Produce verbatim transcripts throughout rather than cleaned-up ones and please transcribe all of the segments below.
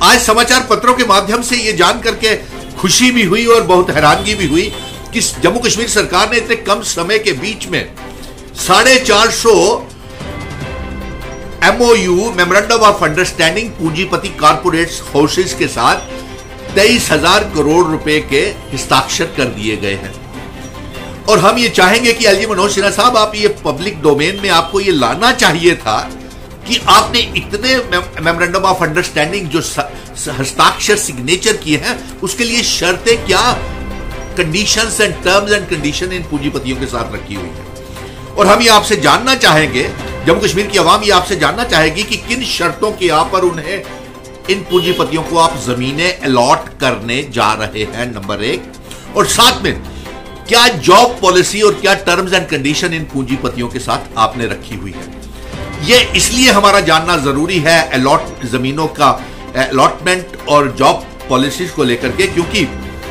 आज समाचार पत्रों के माध्यम से ये जान करके खुशी भी हुई और बहुत हैरानगी भी हुई कि जम्मू कश्मीर सरकार ने इतने कम समय के बीच में साढ़े चार सौ एमओयू मेमोरेंडम ऑफ अंडरस्टैंडिंग पूंजीपति कॉर्पोरेट्स हाउसेस के साथ तेईस हजार करोड़ रुपए के हस्ताक्षर कर दिए गए हैं। और हम ये चाहेंगे कि एलजी मनोज सिन्हा साहब, आप ये पब्लिक डोमेन में आपको ये लाना चाहिए था कि आपने इतने मेमोरेंडम ऑफ अंडरस्टैंडिंग जो हस्ताक्षर सिग्नेचर किए हैं उसके लिए शर्तें क्या, conditions and terms and condition इन पूंजीपतियों के साथ रखी हुई है। और हम ये आपसे जानना चाहेंगे, जम्मू कश्मीर की आवाम ये आपसे जानना चाहेगी कि किन शर्तों के यहाँ पर उन्हें इन पूंजीपतियों को आप जमीनें अलॉट करने जा रहे हैं, नंबर एक। और साथ में क्या जॉब पॉलिसी और क्या टर्म्स एंड कंडीशन इन पूंजीपतियों के साथ आपने रखी हुई है। यह इसलिए हमारा जानना जरूरी है अलॉट जमीनों का अलॉटमेंट और जॉब पॉलिसीज को लेकर के, क्योंकि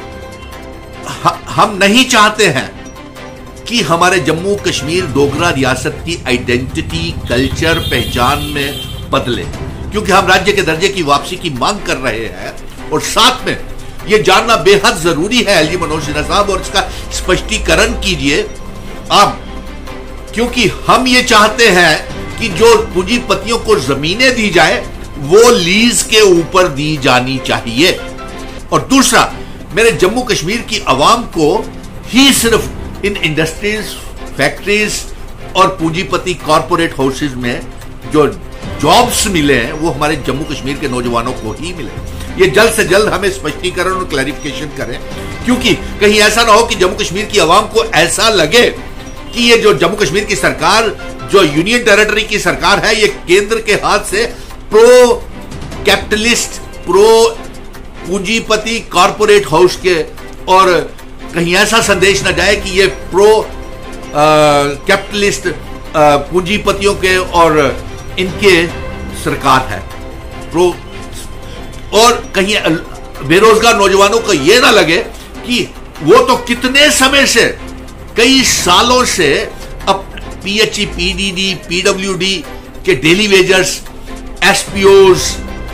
हम नहीं चाहते हैं कि हमारे जम्मू कश्मीर डोगरा रियासत की आइडेंटिटी, कल्चर, पहचान में बदले, क्योंकि हम राज्य के दर्जे की वापसी की मांग कर रहे हैं। और साथ में यह जानना बेहद जरूरी है एलजी मनोज सिन्हा साहब, और इसका स्पष्टीकरण कीजिए आप, क्योंकि हम ये चाहते हैं कि जो पूंजीपतियों को जमीनें दी जाए वो लीज के ऊपर दी जानी चाहिए। और दूसरा, मेरे जम्मू कश्मीर की आवाम को ही सिर्फ इन इंडस्ट्रीज, फैक्ट्रीज और पूंजीपति कॉर्पोरेट हाउसेज में जो जॉब्स मिले हैं वो हमारे जम्मू कश्मीर के नौजवानों को ही मिले। ये जल्द से जल्द हमें स्पष्टीकरण और क्लैरिफिकेशन करें, क्योंकि कहीं ऐसा ना हो कि जम्मू कश्मीर की आवाम को ऐसा लगे कि ये जो जम्मू कश्मीर की सरकार, जो यूनियन टेरिटरी की सरकार है, ये केंद्र के हाथ से प्रो कैपिटलिस्ट, प्रो पूंजीपति कॉर्पोरेट हाउस के, और कहीं ऐसा संदेश ना जाए कि ये प्रो कैपिटलिस्ट पूंजीपतियों के और इनके सरकार है प्रो, और कहीं बेरोजगार नौजवानों को यह ना लगे कि वो तो कितने समय से, कई सालों से अब पीएचई, पीडीडी, पीडब्ल्यूडी के daily wagers, SPOs,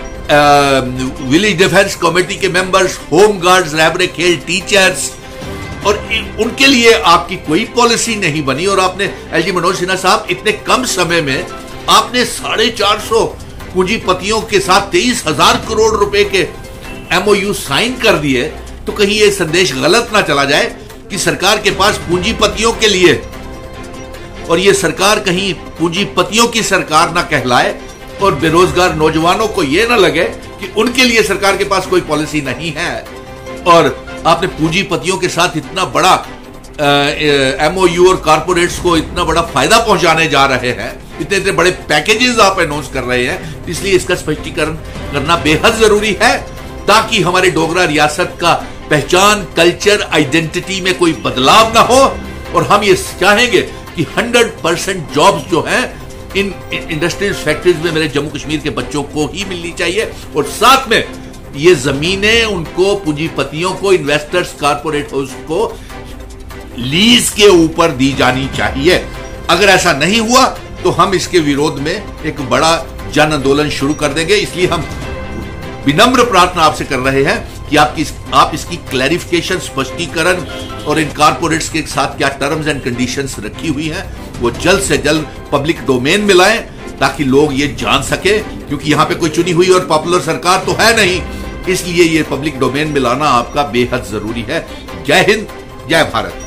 village defence committee के मेंबर्स, होम गार्ड्स, रैबरे खेल टीचर्स, और उनके लिए आपकी कोई पॉलिसी नहीं बनी। और आपने एलजी मनोज सिन्हा साहब इतने कम समय में आपने साढ़े चार सौ पूंजीपतियों के साथ तेईस हजार करोड़ रुपए के एमओयू साइन कर दिए, तो कहीं यह संदेश गलत ना चला जाए कि सरकार के पास पूंजीपतियों के लिए, और यह सरकार कहीं पूंजीपतियों की सरकार ना कहलाए, और बेरोजगार नौजवानों को यह ना लगे कि उनके लिए सरकार के पास कोई पॉलिसी नहीं है। और आपने पूंजीपतियों के साथ इतना बड़ा एमओयू और कॉर्पोरेट्स को इतना बड़ा फायदा पहुंचाने जा रहे हैं, इतने इतने बड़े पैकेजेस आप अनाउंस कर रहे हैं, इसलिए इसका स्पष्टीकरण करना बेहद जरूरी है, ताकि हमारे डोगरा रियासत का पहचान, कल्चर, आइडेंटिटी में कोई बदलाव ना हो। और हम ये चाहेंगे कि हंड्रेड परसेंट जॉब्स जो हैं इन इंडस्ट्रीज, फैक्ट्रीज में मेरे जम्मू कश्मीर के बच्चों को ही मिलनी चाहिए, और साथ में ये जमीनें उनको, पूंजीपतियों को, इन्वेस्टर्स, कॉर्पोरेट हाउस को लीज के ऊपर दी जानी चाहिए। अगर ऐसा नहीं हुआ तो हम इसके विरोध में एक बड़ा जन आंदोलन शुरू कर देंगे। इसलिए हम विनम्र प्रार्थना आपसे कर रहे हैं कि आपकी आप इसकी क्लैरिफिकेशन, स्पष्टीकरण, और इन कॉर्पोरेट्स के साथ क्या टर्म्स एंड कंडीशंस रखी हुई हैं वो जल्द से जल्द पब्लिक डोमेन में लाएं, ताकि लोग ये जान सके, क्योंकि यहां पे कोई चुनी हुई और पॉपुलर सरकार तो है नहीं, इसलिए ये पब्लिक डोमेन में लाना आपका बेहद जरूरी है। जय हिंद, जय भारत।